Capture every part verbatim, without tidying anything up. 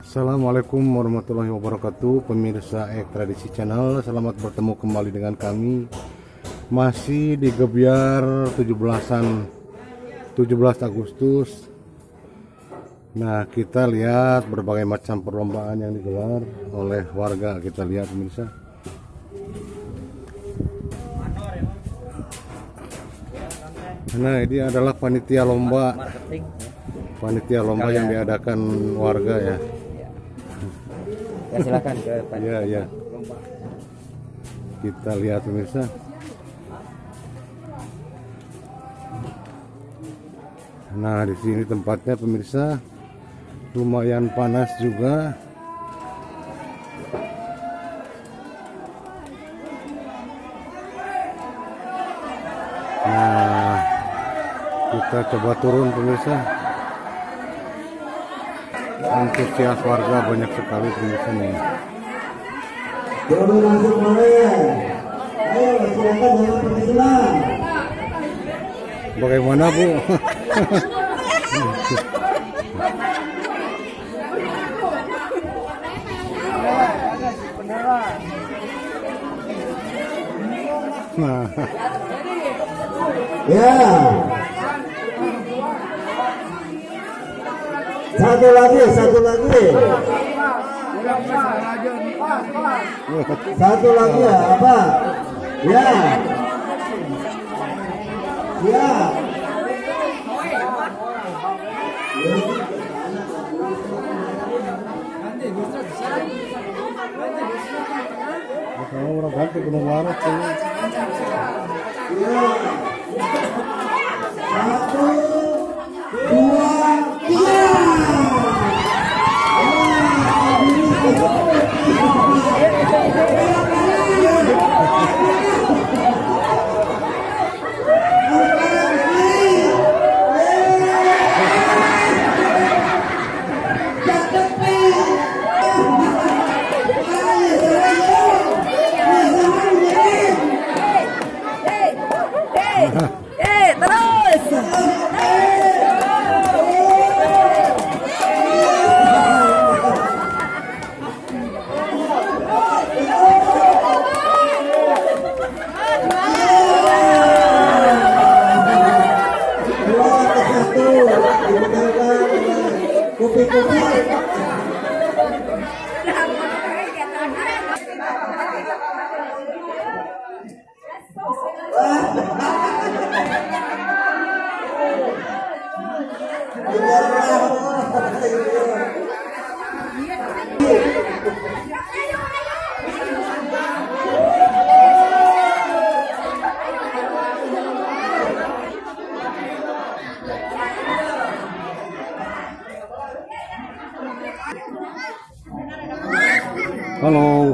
Assalamualaikum warahmatullahi wabarakatuh, pemirsa Ek Tradisi Channel. Selamat bertemu kembali dengan kami. Masih di Gebyar tujuh belasan tujuh belas Agustus. Nah, kita lihat berbagai macam perlombaan yang digelar oleh warga. Kita lihat pemirsa. Nah, ini adalah panitia lomba. Panitia lomba yang diadakan warga ya. Ya, silakan ke ya, ya. Kita lihat pemirsa. Nah, di sini tempatnya pemirsa lumayan panas juga. Nah, kita coba turun pemirsa. Antusias warga banyak sekali pemirsa nih. Jangan langsung boleh. Ayo silakan jangan persilakan. Bagaimana Bu? Nah. Ya. Satu lagi, satu lagi. Satu lagi ya, apa? Ya. Ya. Kalau orang ganti gunung waras ini. Satu, dua, tiga. Eh, terus. Kopi-kopi. Halo.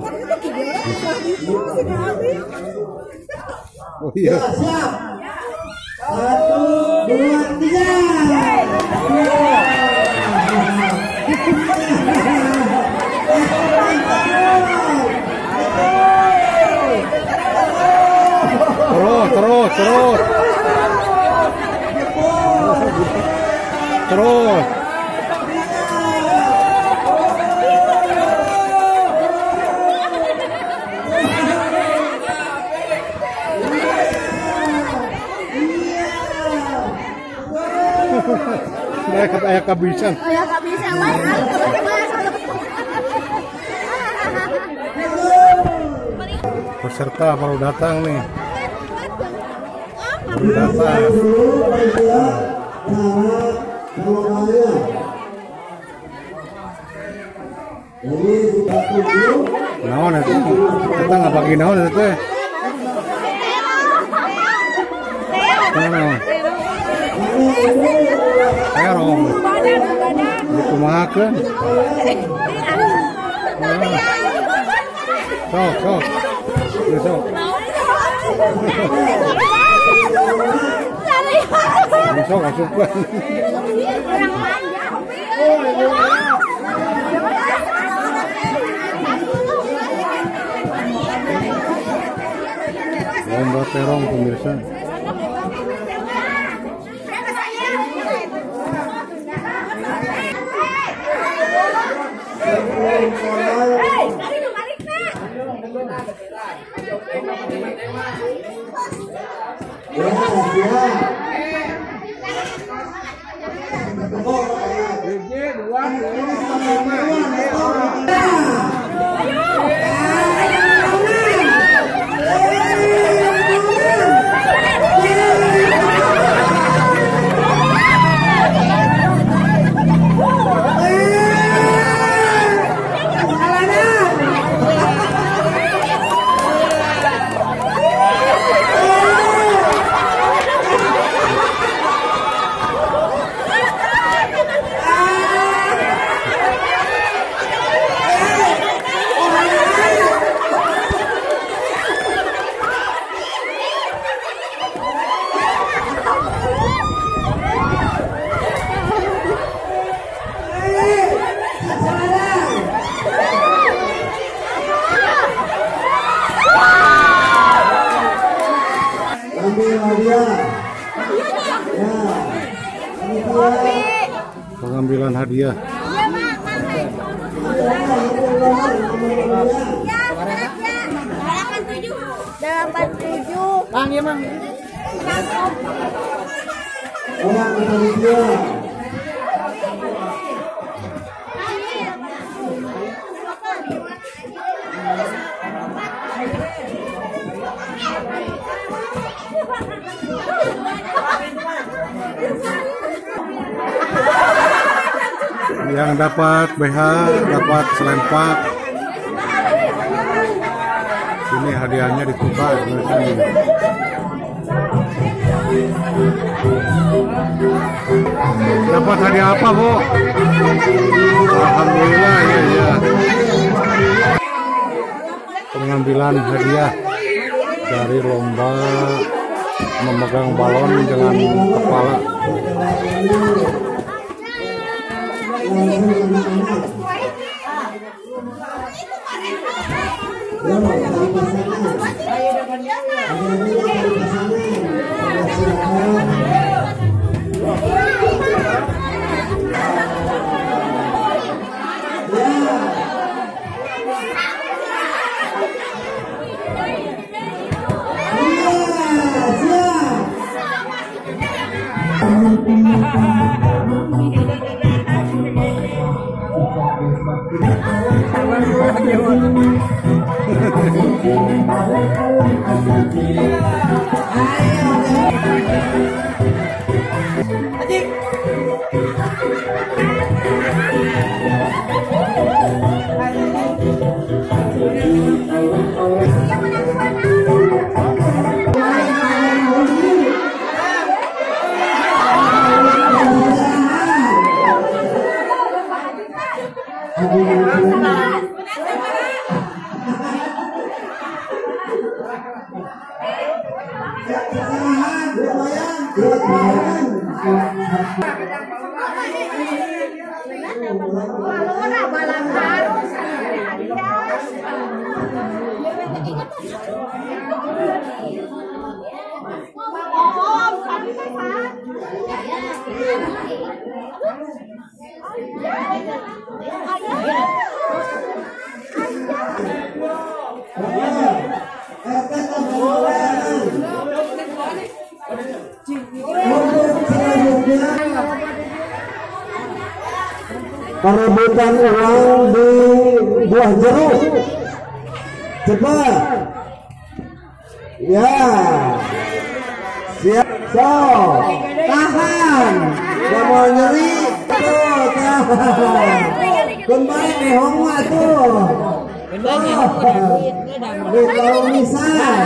Oh iya. Ya, siap. Satu, dua, tiga. Terus, terus, terus. Terus. Saya kata ayah kehabisan. Oh ya, nggak bisa mas. Peserta baru datang nih. Baru datang. Naon itu? Kita nggak bagi naon itu teh. Naon? Terong. Itu makan. Sok, sok. Sok. Sok masukkan. Lomba terong pemirsa. Ya, siap. Ambil hadiah. Ya, ini dia. Pengambilan hadiah. delapan tujuh. Bang, ya, Bang. Orang panitia. Yang dapat B H dapat selempak. Ini hadiahnya ditukar. Dapat hadiah apa, Bu? Alhamdulillah, ya, ya. Pengambilan hadiah dari lomba memegang balon dengan kepala. Perebutan uang di buah jeruk. Cepat. Ya. Siap. So. Tahan. Gak mau nyeri. Tuh, tahan. Kembali di hongwa tuh. Di tahun nisan.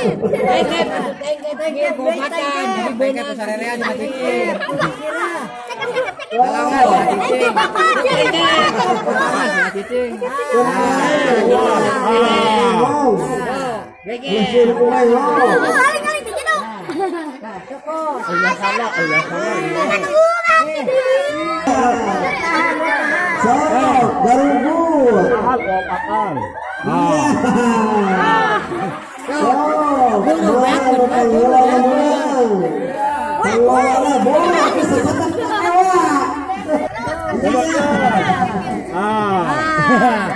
Sokok garubut. Ah.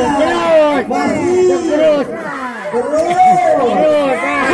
Masih. terus Terus. terus ah.